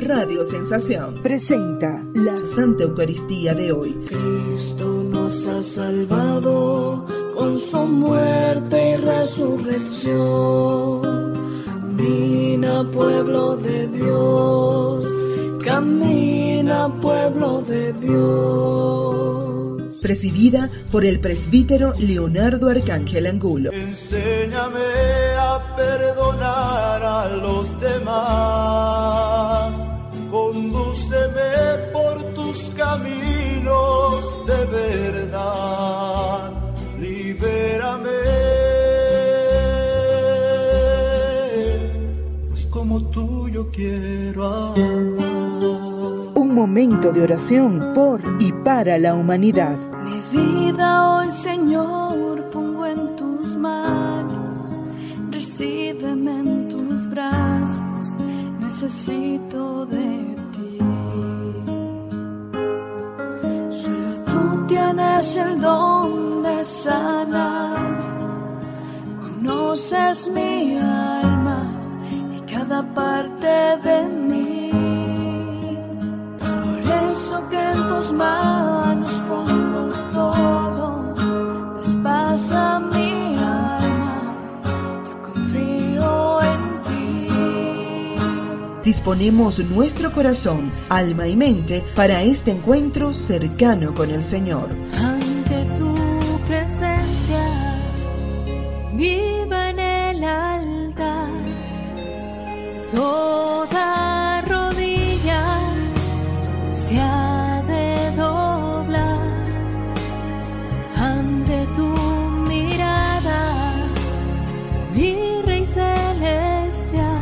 Radio Sensación presenta la Santa Eucaristía de hoy. Cristo nos ha salvado con su muerte y resurrección. Camina, pueblo de Dios, camina, pueblo de Dios. Presidida por el presbítero Leonardo Arcángel Angulo. Enséñame a perdonar a los demás, condúceme por tus caminos de verdad, libérame, pues como tú yo quiero amar. Un momento de oración por y para la humanidad. Mi vida hoy, Señor, pongo en tus manos, recíbeme en tus brazos, necesito de ti. Solo tú tienes el don de sanar, conoces mi alma y cada parte de mí. Es por eso que en tus manos pongo todo, despasa mi alma, yo confío en ti. Disponemos nuestro corazón, alma y mente para este encuentro cercano con el Señor. Ante tu presencia, viva en el altar, toda rodilla se ha de doblar ante tu mirada, mi Rey Celestial.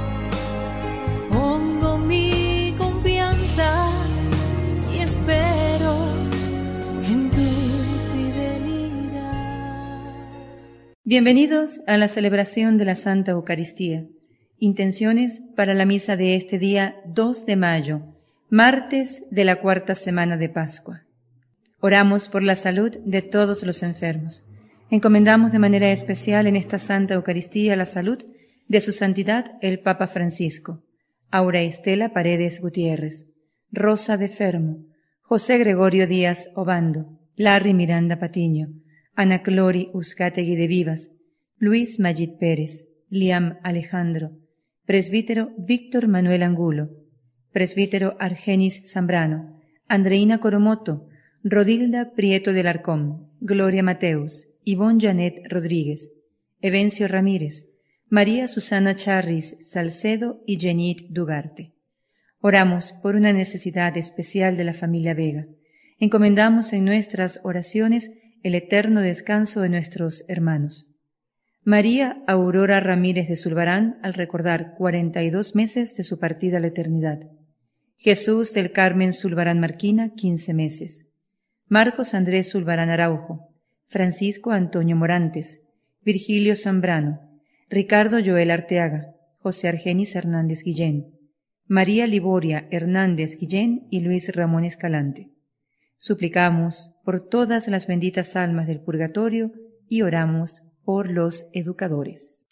Pongo mi confianza y espero en tu fidelidad. Bienvenidos a la celebración de la Santa Eucaristía. Intenciones para la misa de este día 2 de mayo, martes de la cuarta semana de Pascua. Oramos por la salud de todos los enfermos. Encomendamos de manera especial en esta Santa Eucaristía la salud de su santidad el Papa Francisco, Aura Estela Paredes Gutiérrez, Rosa de Fermo, José Gregorio Díaz Obando, Larry Miranda Patiño, Ana Clori Uzcategui de Vivas, Luis Mayit Pérez, Liam Alejandro, presbítero Víctor Manuel Angulo, presbítero Argenis Zambrano, Andreina Coromoto, Rodilda Prieto del Arcón, Gloria Mateus, Ivonne Janet Rodríguez, Evencio Ramírez, María Susana Charris Salcedo y Jenit Dugarte. Oramos por una necesidad especial de la familia Vega. Encomendamos en nuestras oraciones el eterno descanso de nuestros hermanos. María Aurora Ramírez de Zulbarán, al recordar 42 meses de su partida a la eternidad. Jesús del Carmen Zulbarán Marquina, 15 meses. Marcos Andrés Zulbarán Araujo, Francisco Antonio Morantes, Virgilio Zambrano, Ricardo Joel Arteaga, José Argenis Hernández Guillén, María Liboria Hernández Guillén y Luis Ramón Escalante. Suplicamos por todas las benditas almas del purgatorio y oramos por los educadores.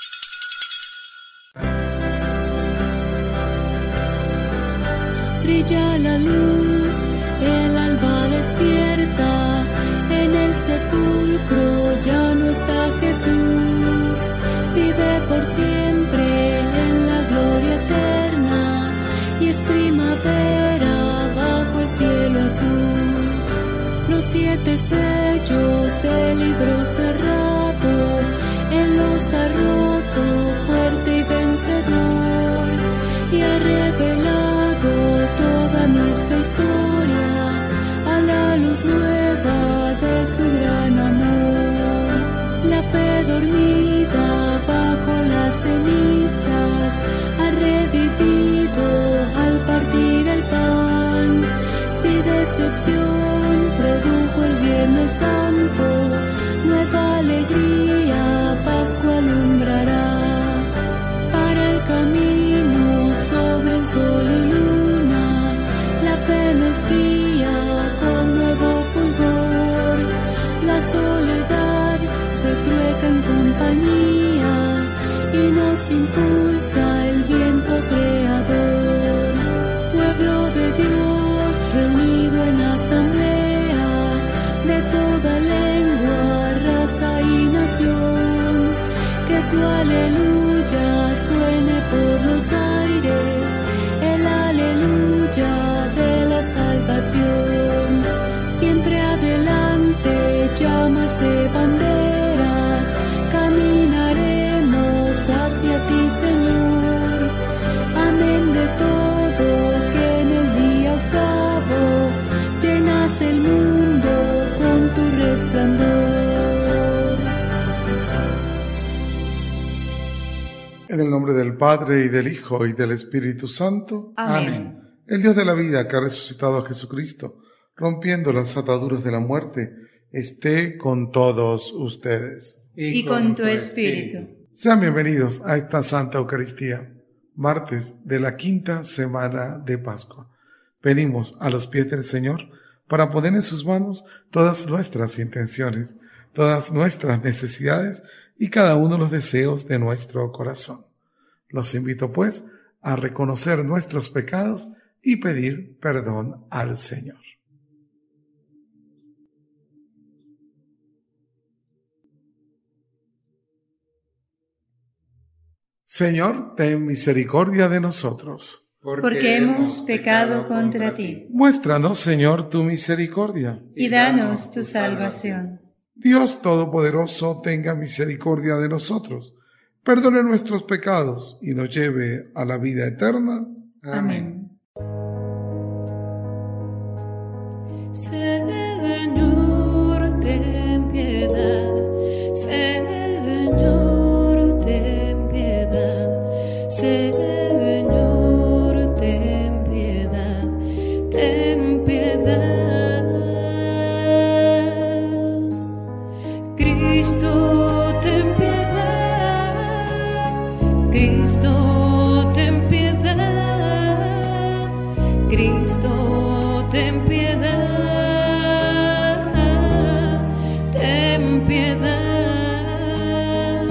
Brilla la luz, el alba despierta, en el sepulcro ya no está Jesús, vive por siempre en la gloria eterna, y es primavera bajo el cielo azul. Los 7 sellos del libro cerrado, Él los ha roto fuerte y vencedor, y ha revelado toda nuestra historia a la luz nueva de su gran amor. La fe dormida bajo las cenizas ha revivido al partir el pan. Si decepción produjo el Viernes Santo, nueva alegría Pascua alumbrará. Para el camino sobre el sol y luna, la fe nos guía con nuevo fulgor. La soledad se trueca en compañía y nos impulsa el viento creador. tu aleluya suene por los aires, el aleluya de la salvación. Siempre adelante, llamas de banderas, caminaremos hacia ti, Señor. Amén de todo, que en el día octavo llenas el mundo con tu resplandor. En el nombre del Padre, y del Hijo, y del Espíritu Santo. Amén. El Dios de la vida, que ha resucitado a Jesucristo, rompiendo las ataduras de la muerte, esté con todos ustedes. Y con tu espíritu. Sean bienvenidos a esta Santa Eucaristía, martes de la quinta semana de Pascua. Venimos a los pies del Señor para poner en sus manos todas nuestras intenciones, todas nuestras necesidades y cada uno de los deseos de nuestro corazón. Los invito, pues, a reconocer nuestros pecados y pedir perdón al Señor. Señor, ten misericordia de nosotros. Porque hemos pecado contra ti. Muéstranos, Señor, tu misericordia. Y danos tu salvación. Dios Todopoderoso, tenga misericordia de nosotros, perdone nuestros pecados y nos lleve a la vida eterna. Amén. Señor, ten piedad. Señor, ten piedad. Señor, ten piedad. Ten piedad. Cristo, ten piedad. Cristo, ten piedad. Cristo, ten piedad. Ten piedad.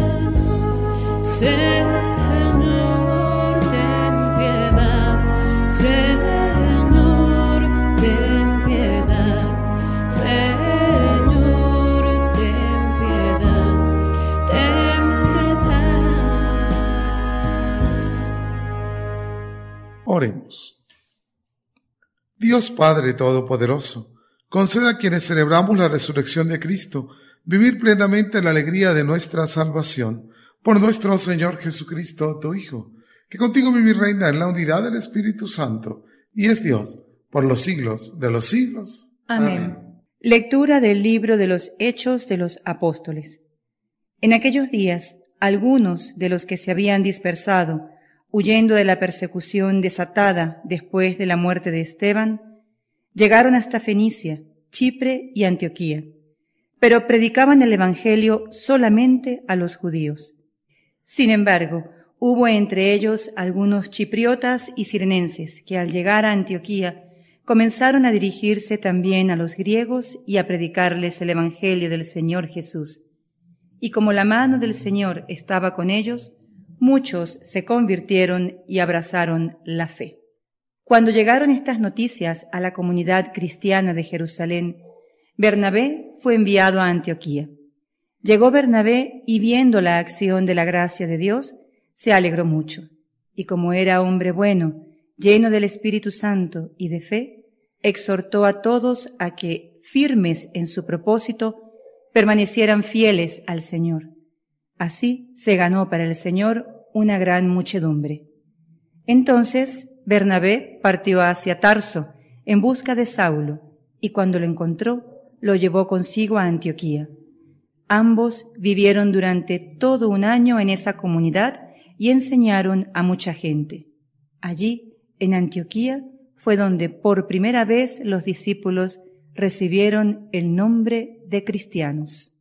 Señor, ten piedad. Señor, ten piedad. Señor, ten piedad. Ten piedad. Oremos. Dios Padre Todopoderoso, conceda a quienes celebramos la resurrección de Cristo vivir plenamente la alegría de nuestra salvación. Por nuestro Señor Jesucristo, tu Hijo, que contigo vive y reina en la unidad del Espíritu Santo, y es Dios por los siglos de los siglos. Amén. Lectura del libro de los Hechos de los Apóstoles. En aquellos días, algunos de los que se habían dispersado, huyendo de la persecución desatada después de la muerte de Esteban, llegaron hasta Fenicia, Chipre y Antioquía, pero predicaban el Evangelio solamente a los judíos. Sin embargo, hubo entre ellos algunos chipriotas y cirenenses que al llegar a Antioquía comenzaron a dirigirse también a los griegos y a predicarles el Evangelio del Señor Jesús. Y como la mano del Señor estaba con ellos, muchos se convirtieron y abrazaron la fe. Cuando llegaron estas noticias a la comunidad cristiana de Jerusalén, Bernabé fue enviado a Antioquía. Llegó Bernabé y viendo la acción de la gracia de Dios, se alegró mucho. Y como era hombre bueno, lleno del Espíritu Santo y de fe, exhortó a todos a que, firmes en su propósito, permanecieran fieles al Señor. Así se ganó para el Señor una gran muchedumbre. Entonces Bernabé partió hacia Tarso en busca de Saulo, y cuando lo encontró, lo llevó consigo a Antioquía. Ambos vivieron durante todo un año en esa comunidad y enseñaron a mucha gente. Allí, en Antioquía, fue donde por primera vez los discípulos recibieron el nombre de cristianos.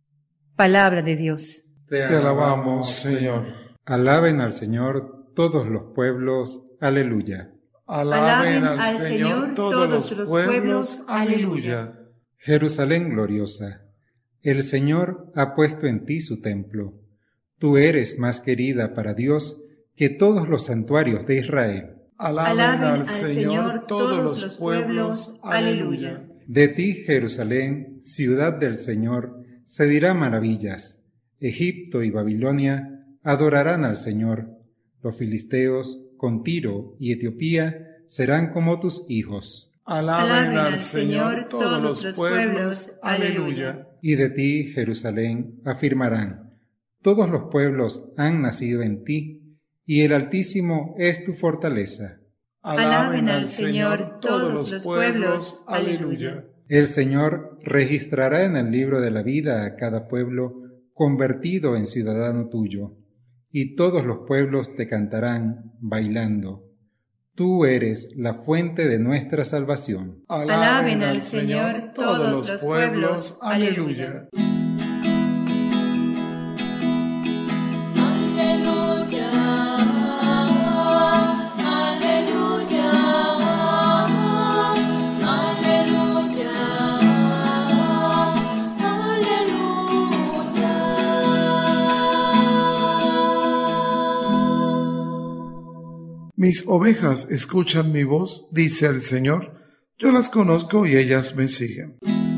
Palabra de Dios. Te alabamos, Señor. Alaben al Señor todos los pueblos. Aleluya. Alaben al Señor todos los pueblos. Aleluya. Jerusalén gloriosa, el Señor ha puesto en ti su templo. Tú eres más querida para Dios que todos los santuarios de Israel. Alaben al Señor todos los pueblos. Aleluya. De ti, Jerusalén, ciudad del Señor, se dirá maravillas. Egipto y Babilonia adorarán al Señor. Los filisteos, con Tiro y Etiopía, serán como tus hijos. Alaben al Señor todos los pueblos. Aleluya. Y de ti, Jerusalén, afirmarán: todos los pueblos han nacido en ti, y el Altísimo es tu fortaleza. Alaben al Señor todos los pueblos. Aleluya. El Señor registrará en el libro de la vida a cada pueblo convertido en ciudadano tuyo, y todos los pueblos te cantarán bailando. Tú eres la fuente de nuestra salvación. Alaben al Señor todos los pueblos. Aleluya. Mis ovejas escuchan mi voz, dice el Señor. Yo las conozco y ellas me siguen.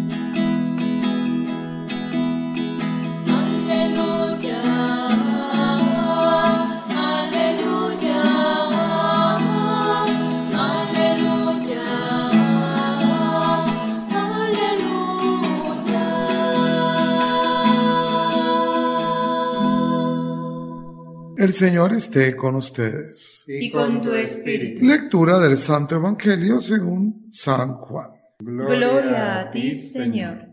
El Señor esté con ustedes. Y con tu espíritu. Lectura del Santo Evangelio según San Juan. Gloria a ti, Señor.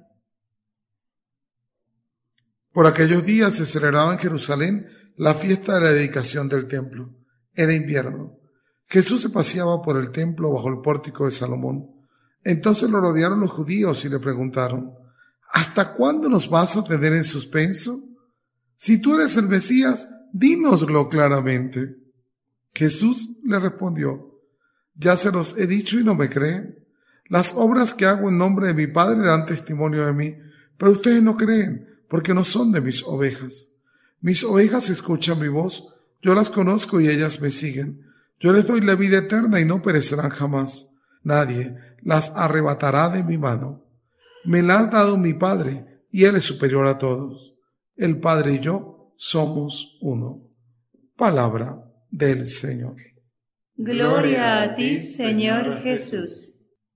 Por aquellos días se celebraba en Jerusalén la fiesta de la dedicación del templo. Era invierno. Jesús se paseaba por el templo bajo el pórtico de Salomón. Entonces lo rodearon los judíos y le preguntaron: ¿hasta cuándo nos vas a tener en suspenso? Si tú eres el Mesías, dínoslo claramente. Jesús le respondió: ya se los he dicho y no me creen. Las obras que hago en nombre de mi Padre dan testimonio de mí, pero ustedes no creen, porque no son de mis ovejas. Mis ovejas escuchan mi voz, yo las conozco y ellas me siguen. Yo les doy la vida eterna y no perecerán jamás. Nadie las arrebatará de mi mano. Me la ha dado mi Padre, y Él es superior a todos. El Padre y yo somos uno. Palabra del Señor. Gloria a ti, Señor Jesús.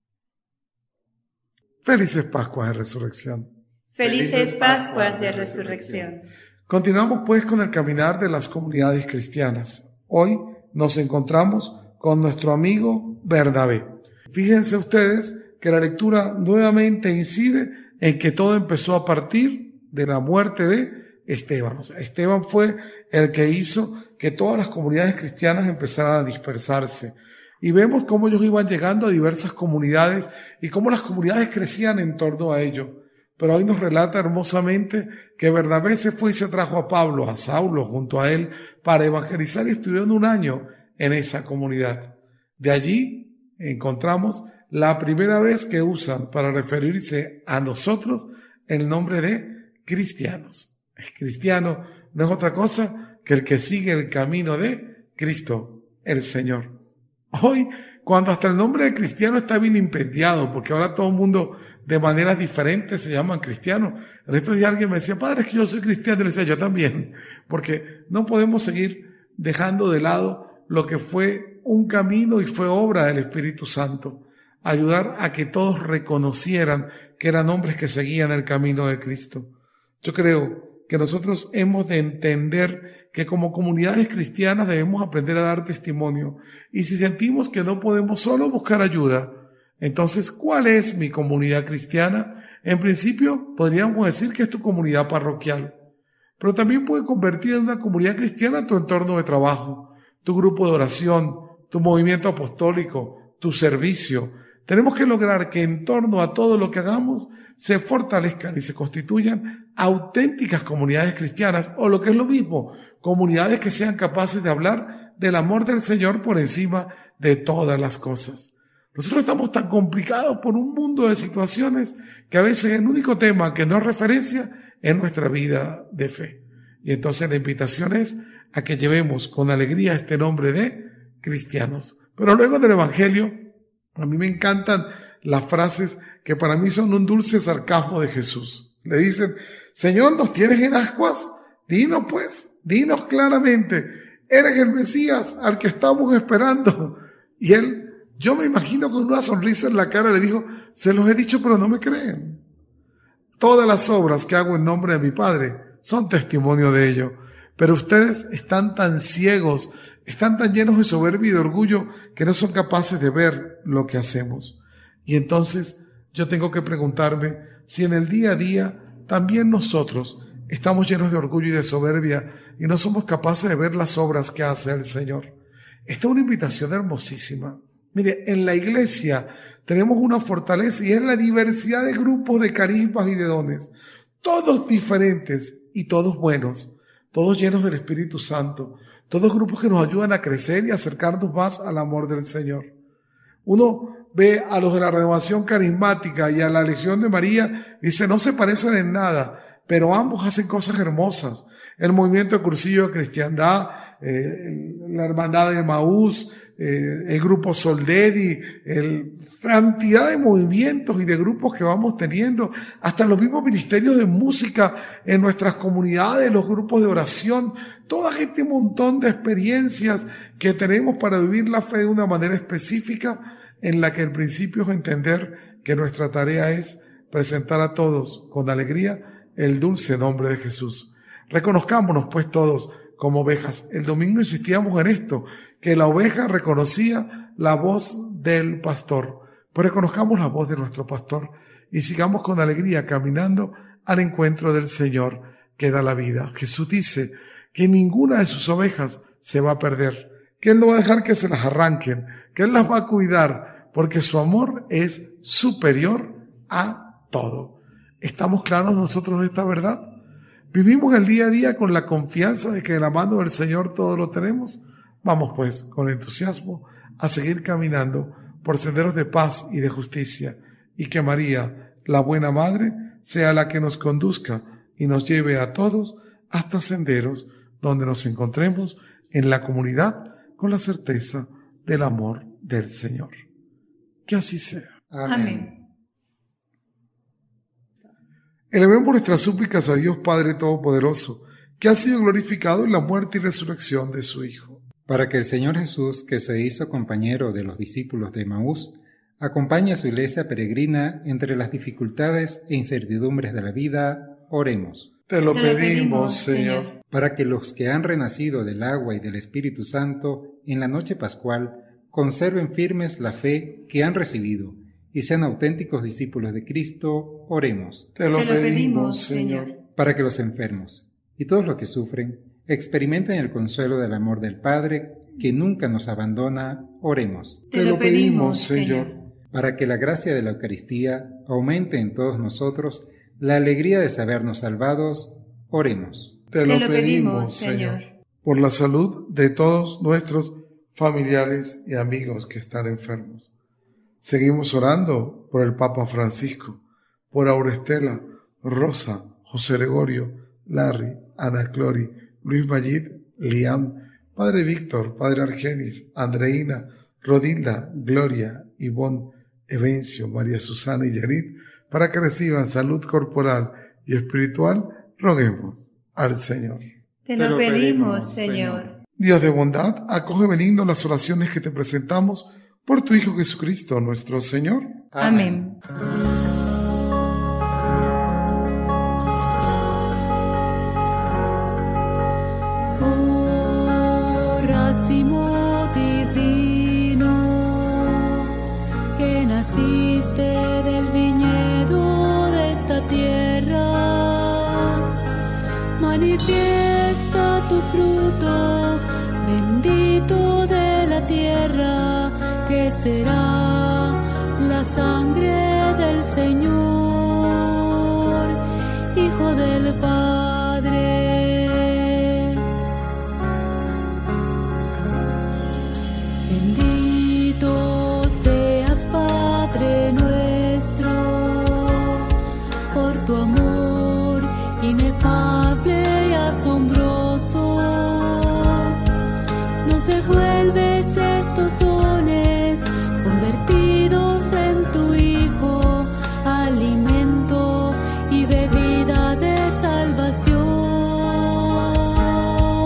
Felices Pascuas de Resurrección. Felices Pascuas de Resurrección. Continuamos pues con el caminar de las comunidades cristianas. Hoy nos encontramos con nuestro amigo Bernabé. Fíjense ustedes que la lectura nuevamente incide en que todo empezó a partir de la muerte de Esteban. O sea, Esteban fue el que hizo que todas las comunidades cristianas empezaran a dispersarse. Y vemos cómo ellos iban llegando a diversas comunidades y cómo las comunidades crecían en torno a ello. Pero hoy nos relata hermosamente que Bernabé se fue y se trajo a Pablo, a Saulo, junto a él, para evangelizar, y estuvieron un año en esa comunidad. De allí encontramos la primera vez que usan para referirse a nosotros el nombre de cristianos. El cristiano no es otra cosa que el que sigue el camino de Cristo, el Señor. Hoy, cuando hasta el nombre de cristiano está vilipendiado, porque ahora todo el mundo de maneras diferentes se llaman cristianos. En estos días alguien me decía: padre, es que yo soy cristiano. Y le decía: yo también, porque no podemos seguir dejando de lado lo que fue un camino y fue obra del Espíritu Santo. Ayudar a que todos reconocieran que eran hombres que seguían el camino de Cristo. Yo creo que nosotros hemos de entender que como comunidades cristianas debemos aprender a dar testimonio. Y si sentimos que no podemos solo buscar ayuda, entonces, ¿cuál es mi comunidad cristiana? En principio, podríamos decir que es tu comunidad parroquial, pero también puede convertir en una comunidad cristiana tu entorno de trabajo, tu grupo de oración, tu movimiento apostólico, tu servicio. Tenemos que lograr que en torno a todo lo que hagamos se fortalezcan y se constituyan auténticas comunidades cristianas, o lo que es lo mismo, comunidades que sean capaces de hablar del amor del Señor por encima de todas las cosas. Nosotros estamos tan complicados por un mundo de situaciones que a veces el único tema que nos referencia es nuestra vida de fe. Y entonces la invitación es a que llevemos con alegría este nombre de cristianos. Pero luego del Evangelio, a mí me encantan las frases que para mí son un dulce sarcasmo de Jesús. Le dicen: Señor, ¿nos tienes en ascuas? Dinos pues, dinos claramente, ¿eres el Mesías al que estamos esperando? Y él, yo me imagino con una sonrisa en la cara, le dijo, se los he dicho pero no me creen. Todas las obras que hago en nombre de mi Padre son testimonio de ello. Pero ustedes están tan ciegos, están tan llenos de soberbia y de orgullo que no son capaces de ver lo que hacemos. Y entonces yo tengo que preguntarme si en el día a día también nosotros estamos llenos de orgullo y de soberbia y no somos capaces de ver las obras que hace el Señor. Esta es una invitación hermosísima. Mire, en la iglesia tenemos una fortaleza y es la diversidad de grupos, de carismas y de dones. Todos diferentes y todos buenos, todos llenos del Espíritu Santo. Todos grupos que nos ayudan a crecer y acercarnos más al amor del Señor. Uno ve a los de la Renovación Carismática y a la Legión de María y dice, no se parecen en nada, pero ambos hacen cosas hermosas. El movimiento de Cursillo de Cristiandad, la Hermandad de Emaús, el grupo Soldedi, cantidad de movimientos y de grupos que vamos teniendo, hasta los mismos ministerios de música en nuestras comunidades, los grupos de oración, todo este montón de experiencias que tenemos para vivir la fe de una manera específica, en la que el principio es entender que nuestra tarea es presentar a todos con alegría el dulce nombre de Jesús. Reconozcámonos pues todos como ovejas. El domingo insistíamos en esto, que la oveja reconocía la voz del pastor. Pues reconozcamos la voz de nuestro pastor y sigamos con alegría caminando al encuentro del Señor que da la vida. Jesús dice que ninguna de sus ovejas se va a perder, que Él no va a dejar que se las arranquen, que Él las va a cuidar, porque su amor es superior a todo. ¿Estamos claros nosotros de esta verdad? ¿Vivimos el día a día con la confianza de que de la mano del Señor todo lo tenemos? Vamos pues, con entusiasmo, a seguir caminando por senderos de paz y de justicia, y que María, la buena Madre, sea la que nos conduzca y nos lleve a todos hasta senderos donde nos encontremos en la comunidad con la certeza del amor del Señor. Que así sea. Amén. Elevemos nuestras súplicas a Dios Padre Todopoderoso, que ha sido glorificado en la muerte y resurrección de su Hijo. Para que el Señor Jesús, que se hizo compañero de los discípulos de Emaús, acompañe a su iglesia peregrina entre las dificultades e incertidumbres de la vida, oremos. Te lo pedimos, Señor. Para que los que han renacido del agua y del Espíritu Santo en la noche pascual conserven firmes la fe que han recibido y sean auténticos discípulos de Cristo, oremos. Te lo pedimos, Señor. Para que los enfermos y todos los que sufren experimenten el consuelo del amor del Padre que nunca nos abandona, oremos. Te lo pedimos, Señor. Para que la gracia de la Eucaristía aumente en todos nosotros la alegría de sabernos salvados, oremos. Te lo pedimos, Señor. Por la salud de todos nuestros familiares y amigos que están enfermos. Seguimos orando por el Papa Francisco, por Aurestela, Rosa, José Gregorio, Larry, Ana Clori, Luis Mayid, Liam, Padre Víctor, Padre Argenis, Andreina, Rodilda, Gloria, Ivonne, Evencio, María Susana y Yarit, para que reciban salud corporal y espiritual, roguemos al Señor. Te lo pedimos, Señor. Dios de bondad, acoge benigno las oraciones que te presentamos por tu Hijo Jesucristo, nuestro Señor. Amén. Oh, racimo divino, que naciste del viñedo de esta tierra, manifiesta tu fruto, bendito de la tierra, que será la sangre del Señor, Hijo del Padre. Bendito seas, Padre nuestro, por tu amor inefable y asombroso. Nos devuelves estos dones convertidos en tu Hijo, alimento y bebida de salvación.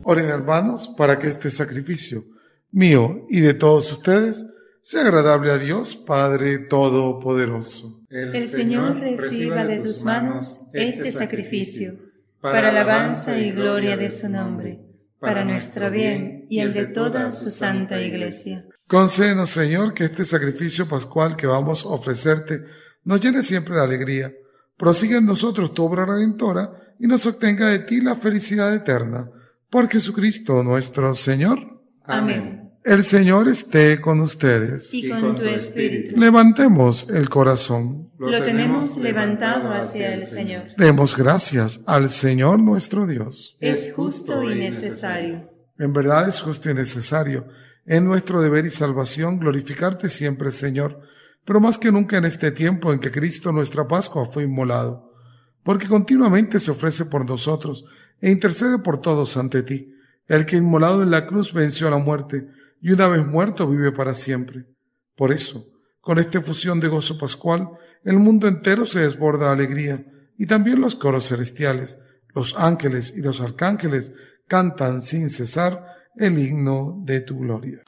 Oren, hermanos, para que este sacrificio mío y de todos ustedes sea agradable a Dios Padre Todopoderoso. El Señor reciba de tus manos este sacrificio, para alabanza y gloria de su nombre, para nuestro bien y el de toda su santa Iglesia. Concédenos, Señor, que este sacrificio pascual que vamos a ofrecerte nos llene siempre de alegría, prosiga en nosotros tu obra redentora y nos obtenga de ti la felicidad eterna. Por Jesucristo nuestro Señor. Amén. El Señor esté con ustedes. Y con tu espíritu. Levantemos el corazón. Lo tenemos levantado hacia el Señor. Demos gracias al Señor nuestro Dios. Es justo y necesario. En verdad es justo y necesario. Es nuestro deber y salvación glorificarte siempre, Señor, pero más que nunca en este tiempo en que Cristo nuestra Pascua fue inmolado, porque continuamente se ofrece por nosotros e intercede por todos ante ti, el que inmolado en la cruz venció a la muerte y una vez muerto vive para siempre. Por eso, con esta efusión de gozo pascual, el mundo entero se desborda de alegría, y también los coros celestiales, los ángeles y los arcángeles cantan sin cesar el himno de tu gloria.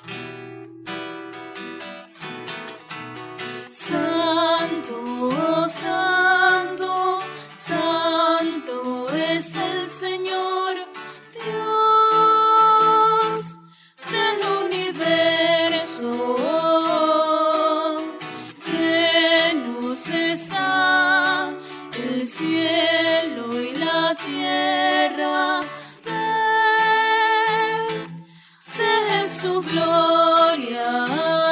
Santo, santo, santo es el Señor, Dios del universo. Llenos está el cielo y la tierra de su gloria.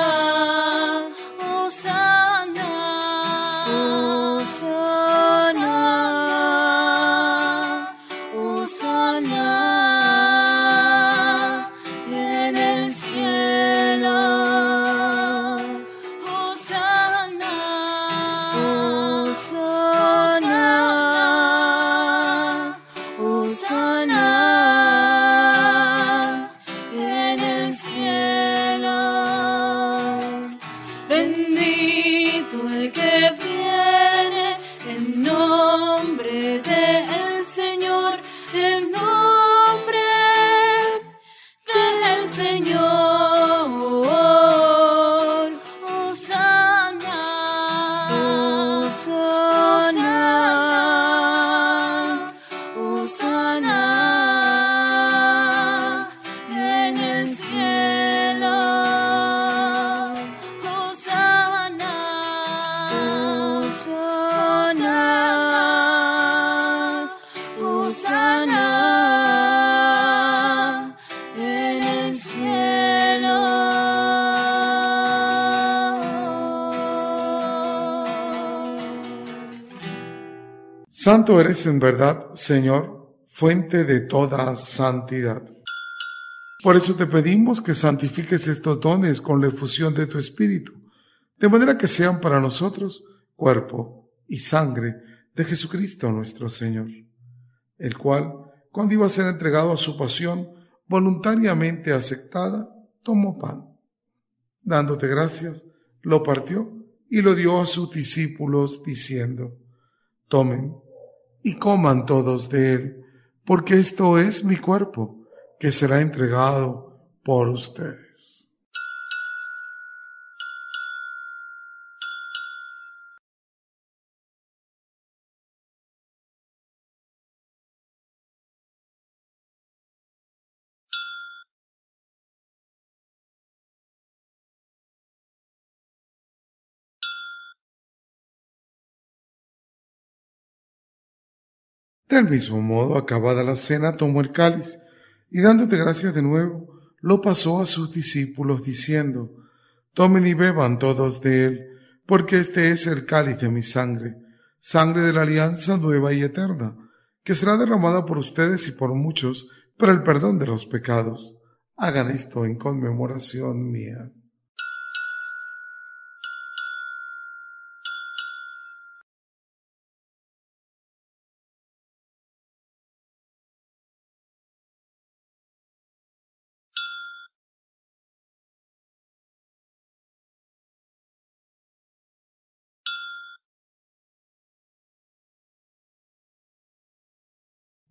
Santo eres en verdad, Señor, fuente de toda santidad. Por eso te pedimos que santifiques estos dones con la efusión de tu Espíritu, de manera que sean para nosotros cuerpo y sangre de Jesucristo nuestro Señor, el cual, cuando iba a ser entregado a su pasión voluntariamente aceptada, tomó pan. Dándote gracias, lo partió y lo dio a sus discípulos, diciendo: tomen y coman todos de él, porque esto es mi cuerpo, que será entregado por ustedes. Del mismo modo, acabada la cena, tomó el cáliz y dándote gracias de nuevo, lo pasó a sus discípulos diciendo: tomen y beban todos de él, porque este es el cáliz de mi sangre, sangre de la alianza nueva y eterna, que será derramada por ustedes y por muchos para el perdón de los pecados. Hagan esto en conmemoración mía.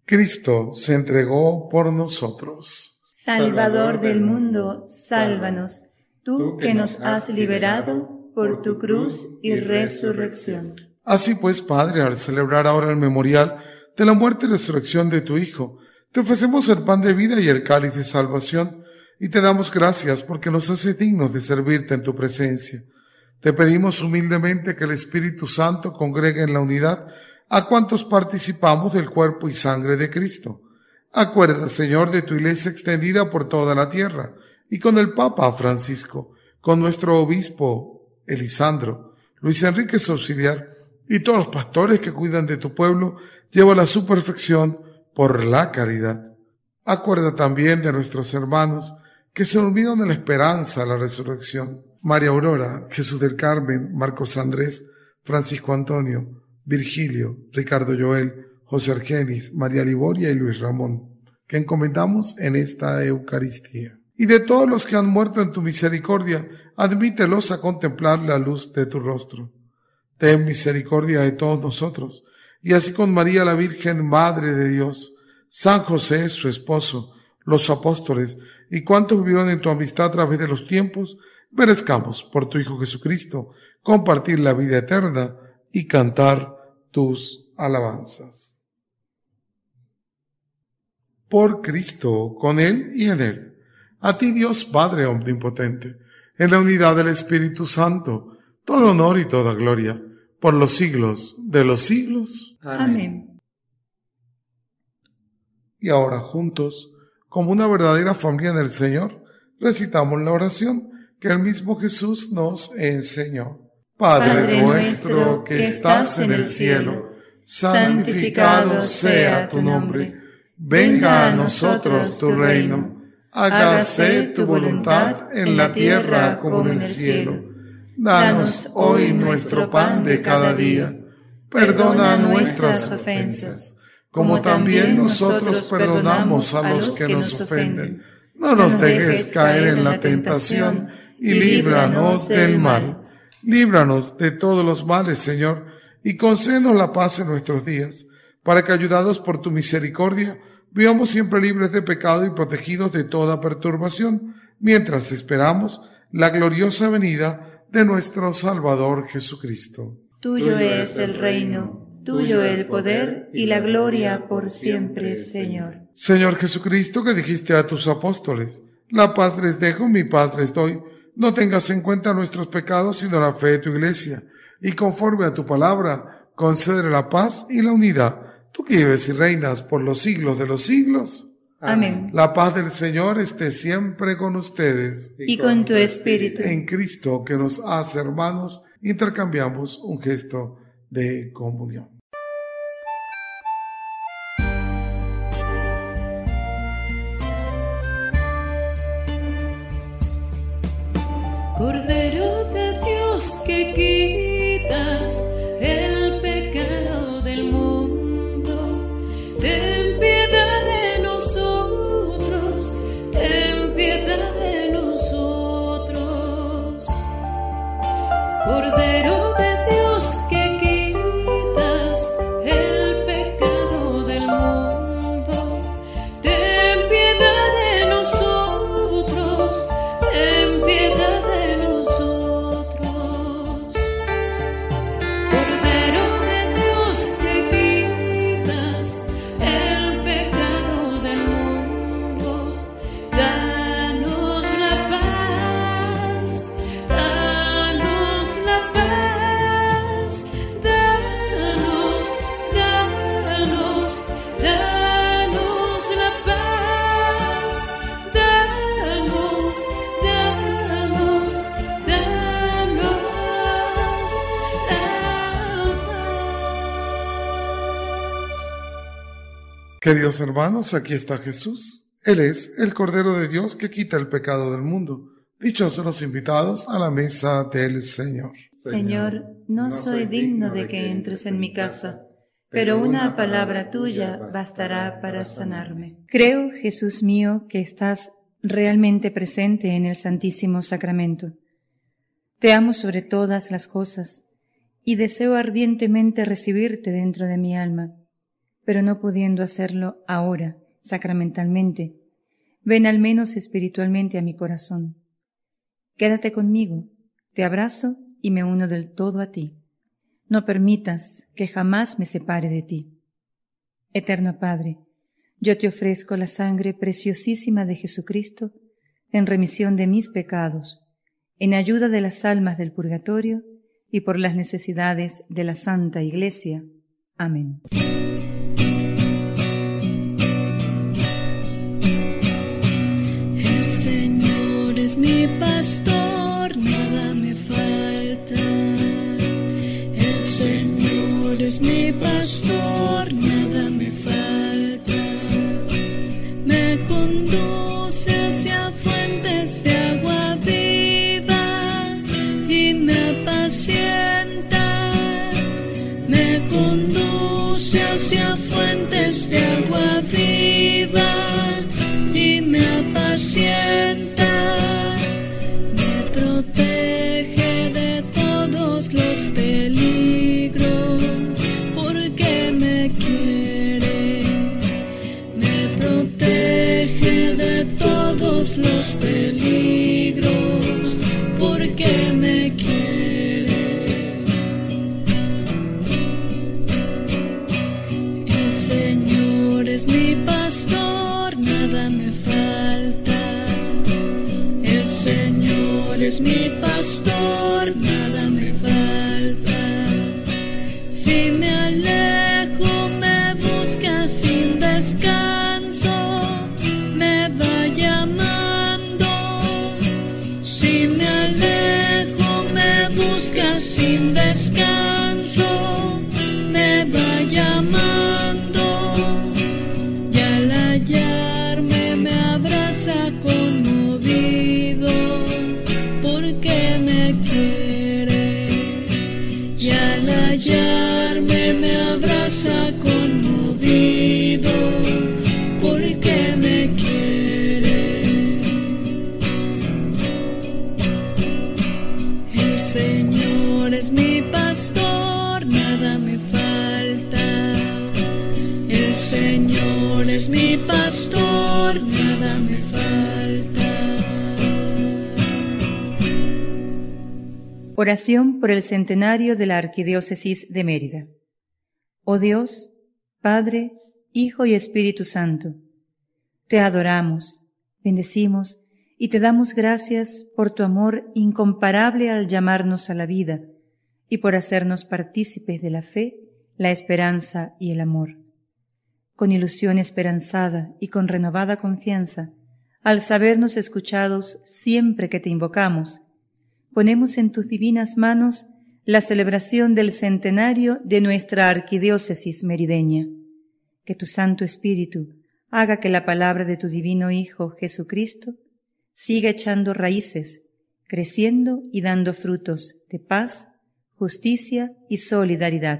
Cristo se entregó por nosotros. Salvador del mundo, sálvanos, tú que nos has liberado por tu cruz y resurrección. Así pues, Padre, al celebrar ahora el memorial de la muerte y resurrección de tu Hijo, te ofrecemos el pan de vida y el cáliz de salvación, y te damos gracias porque nos hace dignos de servirte en tu presencia. Te pedimos humildemente que el Espíritu Santo congregue en la unidad a cuantos participamos del cuerpo y sangre de Cristo. Acuerda, Señor, de tu iglesia extendida por toda la tierra, y con el Papa Francisco, con nuestro obispo Elisandro, Luis Enrique su auxiliar, y todos los pastores que cuidan de tu pueblo, llévala a su perfección por la caridad. Acuerda también de nuestros hermanos que se durmieron en la esperanza de la resurrección: María Aurora, Jesús del Carmen, Marcos Andrés, Francisco Antonio, Virgilio, Ricardo Joel, José Argenis, María Liboria y Luis Ramón, que encomendamos en esta Eucaristía. Y de todos los que han muerto en tu misericordia, admítelos a contemplar la luz de tu rostro. Ten misericordia de todos nosotros, y así con María la Virgen, Madre de Dios, San José, su esposo, los apóstoles y cuantos vivieron en tu amistad a través de los tiempos, merezcamos, por tu Hijo Jesucristo, compartir la vida eterna y cantar tus alabanzas. Por Cristo, con Él y en Él, a ti Dios Padre Omnipotente, en la unidad del Espíritu Santo, todo honor y toda gloria, por los siglos de los siglos. Amén. Y ahora juntos, como una verdadera familia del Señor, recitamos la oración que el mismo Jesús nos enseñó. Padre nuestro que estás en el cielo, santificado sea tu nombre. Venga a nosotros tu reino. Hágase tu voluntad en la tierra como en el cielo. Danos hoy nuestro pan de cada día. Perdona nuestras ofensas, como también nosotros perdonamos a los que nos ofenden. No nos dejes caer en la tentación y líbranos del mal. Líbranos de todos los males, Señor, y concédenos la paz en nuestros días, para que, ayudados por tu misericordia, vivamos siempre libres de pecado y protegidos de toda perturbación, mientras esperamos la gloriosa venida de nuestro Salvador Jesucristo. Tuyo es el reino, tuyo el poder y la gloria por siempre, Señor. Señor Jesucristo, que dijiste a tus apóstoles: la paz les dejo, mi paz les doy. No tengas en cuenta nuestros pecados, sino la fe de tu iglesia, y conforme a tu palabra, concédele la paz y la unidad. Tú que vives y reinas por los siglos de los siglos. Amén. La paz del Señor esté siempre con ustedes. Y con tu espíritu. En Cristo, que nos hace hermanos, intercambiamos un gesto de comunión. Cordero de Dios que quitas el pecado del mundo, ten piedad de nosotros, ten piedad de nosotros. Cordero de Dios que quitas el pecado del mundo, ten piedad de nosotros, ten piedad de nosotros. Cordero de Dios que quitas el pecado del mundo, danos la paz, danos la paz, danos, danos, danos la paz, danos, danos, danos la paz. Queridos hermanos, aquí está Jesús. Él es el Cordero de Dios que quita el pecado del mundo. Dichosos los invitados a la mesa del Señor. Señor, no soy digno de que entres en mi casa, pero una palabra tuya bastará para sanarme. Creo, Jesús mío, que estás realmente presente en el Santísimo Sacramento. Te amo sobre todas las cosas y deseo ardientemente recibirte dentro de mi alma. pero no pudiendo hacerlo ahora, sacramentalmente, ven al menos espiritualmente a mi corazón. Quédate conmigo, te abrazo y me uno del todo a ti. No permitas que jamás me separe de ti. Eterno Padre, yo te ofrezco la sangre preciosísima de Jesucristo en remisión de mis pecados, en ayuda de las almas del purgatorio y por las necesidades de la Santa Iglesia. Amén. El Señor es mi pastor, nada me falta. El Señor es mi pastor, nada me falta. Me conduce hacia fuentes de agua viva y me apacienta. Me conduce hacia fuentes de agua viva y me apacienta. Me protege de todos los peligros porque me quiere. Me protege de todos los peligros porque me quiere. El Señor es mi pastor, nada me falta. El Señor es mi pastor, nada me falta. Si me alejo, me busca sin descanso, me va llamando. Si me alejo, me busca sin descanso, me va llamando. Y al hallarme me abraza conmovido porque me quiere. Y al hallarme me abraza conmovido porque me quiere. El Señor es mi pastor, nada me falta. El Señor es mi pastor, nada me falta. Oración por el centenario de la Arquidiócesis de Mérida. Oh Dios, Padre, Hijo y Espíritu Santo, te adoramos, bendecimos y te damos gracias por tu amor incomparable al llamarnos a la vida y por hacernos partícipes de la fe, la esperanza y el amor. Con ilusión esperanzada y con renovada confianza, al sabernos escuchados siempre que te invocamos, ponemos en tus divinas manos la celebración del centenario de nuestra arquidiócesis merideña. Que tu Santo Espíritu haga que la palabra de tu divino Hijo Jesucristo siga echando raíces, creciendo y dando frutos de paz, justicia y solidaridad.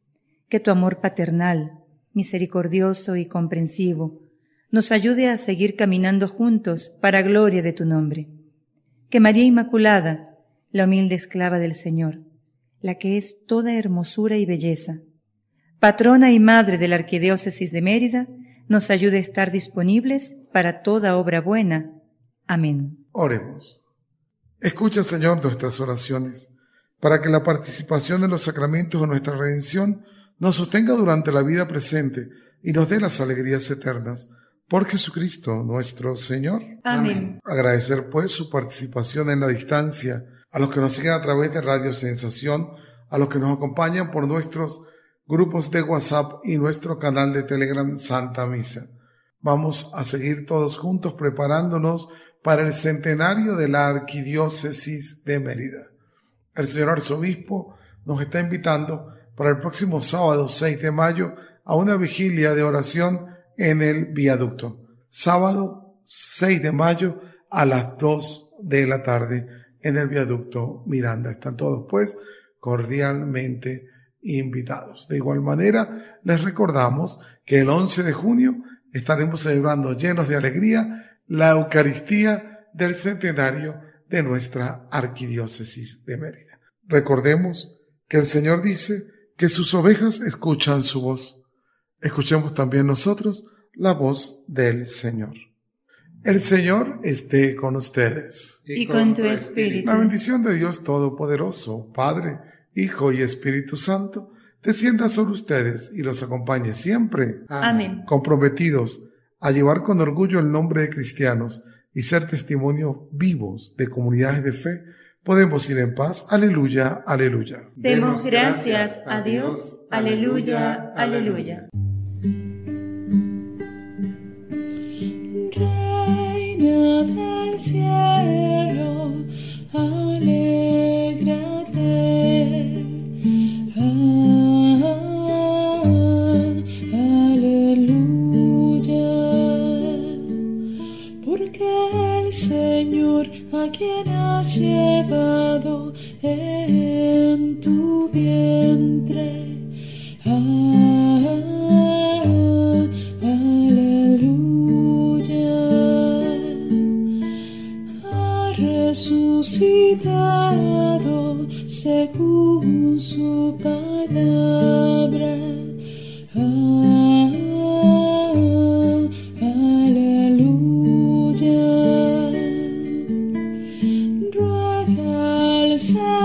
Que tu amor paternal, misericordioso y comprensivo, nos ayude a seguir caminando juntos para gloria de tu nombre. Que María Inmaculada, la humilde esclava del Señor, la que es toda hermosura y belleza, patrona y madre de la Arquidiócesis de Mérida, nos ayude a estar disponibles para toda obra buena. Amén. Oremos. Escucha, Señor, nuestras oraciones, para que la participación en los sacramentos de nuestra redención nos sostenga durante la vida presente y nos dé las alegrías eternas. Por Jesucristo nuestro Señor. Amén. Agradecer, pues, su participación en la distancia, a los que nos siguen a través de Radio Sensación, a los que nos acompañan por nuestros grupos de WhatsApp y nuestro canal de Telegram Santa Misa. Vamos a seguir todos juntos preparándonos para el centenario de la Arquidiócesis de Mérida. El señor arzobispo nos está invitando para el próximo sábado 6 de mayo a una vigilia de oración en el viaducto. Sábado 6 de mayo a las 2 de la tarde en el viaducto Miranda. Están todos, pues, cordialmente invitados. De igual manera, les recordamos que el 11 de junio estaremos celebrando llenos de alegría la Eucaristía del centenario de nuestra Arquidiócesis de Mérida. Recordemos que el Señor dice que sus ovejas escuchan su voz. Escuchemos también nosotros la voz del Señor. El Señor esté con ustedes. Y con tu espíritu. La bendición de Dios Todopoderoso, Padre, Hijo y Espíritu Santo, descienda sobre ustedes y los acompañe siempre. Amén. Comprometidos a llevar con orgullo el nombre de cristianos y ser testimonios vivos de comunidades de fe, podemos ir en paz. Aleluya, aleluya. Demos gracias a Dios. Aleluya, aleluya. Reina del cielo, alégrate. Aleluya. Porque el Señor, a quien has llevado en tu vientre, resucitado según su palabra. Aleluya. Ruega al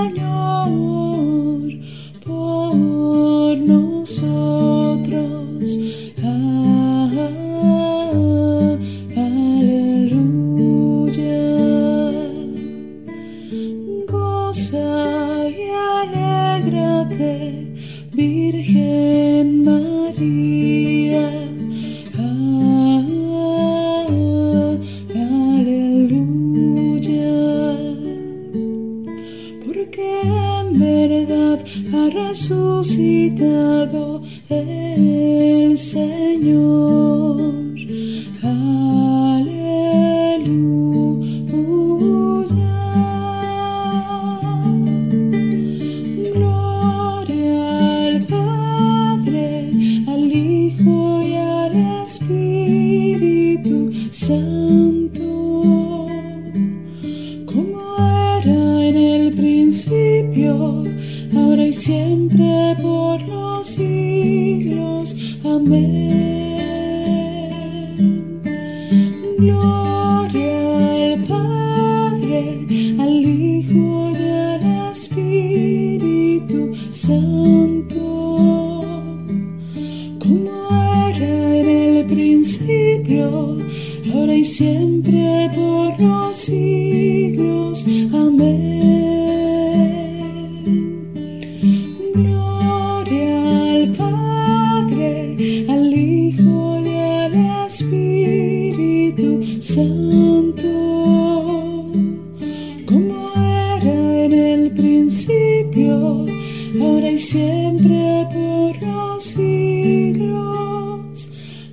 Señor por nosotros. Virgen María, aleluya, porque en verdad ha resucitado el Señor. Santo, como era en el principio, ahora y siempre, por los siglos. Amén. Gloria al Padre, al Hijo y al Espíritu Santo, como era en el principio, ahora y siempre, por los siglos. Amén. Gloria al Padre, al Hijo y al Espíritu Santo, como era en el principio, ahora y siempre, por los siglos.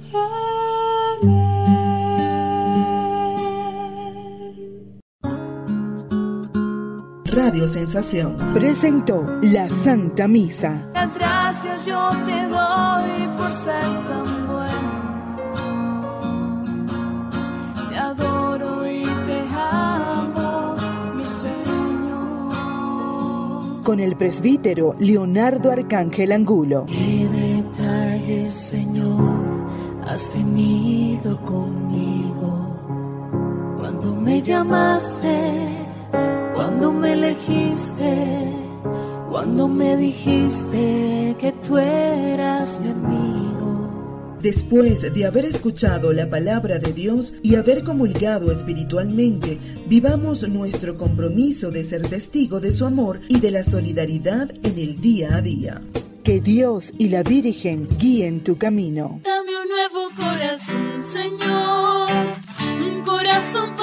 Radio Sensación presentó la Santa Misa. Las gracias yo te doy por ser tan bueno. Te adoro y te amo, mi Señor. Con el presbítero Leonardo Arcángel Angulo. Qué detalles, Señor, has tenido conmigo. Cuando me llamaste, cuando me elegiste, cuando me dijiste que tú eras mi amigo. Después de haber escuchado la palabra de Dios y haber comulgado espiritualmente, vivamos nuestro compromiso de ser testigo de su amor y de la solidaridad en el día a día. Que Dios y la Virgen guíen tu camino. Dame un nuevo corazón, Señor, un corazón